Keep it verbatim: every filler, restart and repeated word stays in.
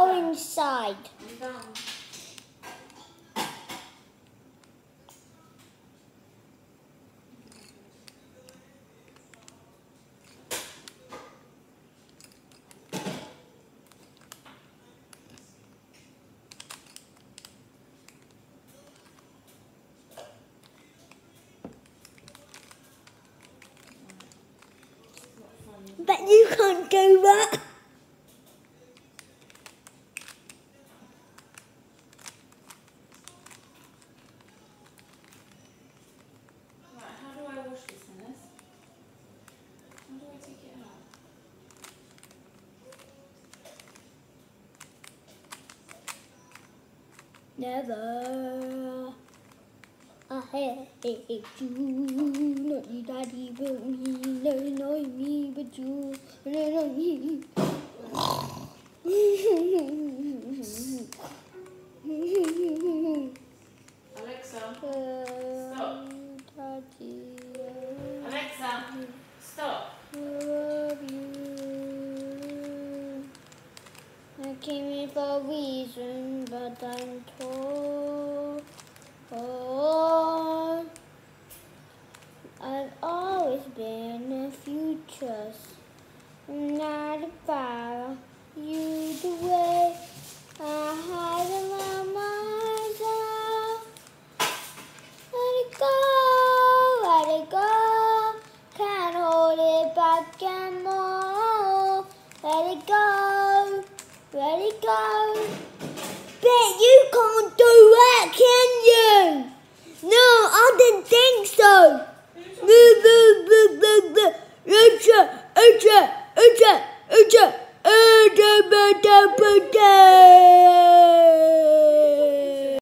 orange side. I'm done. But you can't do that. Right, how do I wash this, Dennis? How do I take it out? Never. I hate you. Not you, daddy, but me. No, not me, but you. No, not me. Alexa, Uh, stop. Daddy, Alexa, stop. I love you. I came here for a reason, but I'm told. Oh, I've always been a future, not about you the way I had in my myself. Let it go, let it go, can't hold it back anymore. Let it go, let it go. Bet you can't do that, can you? No, I didn't think so. Ucha, ucha, ucha, ucha, ucha, ucha, ucha, ucha.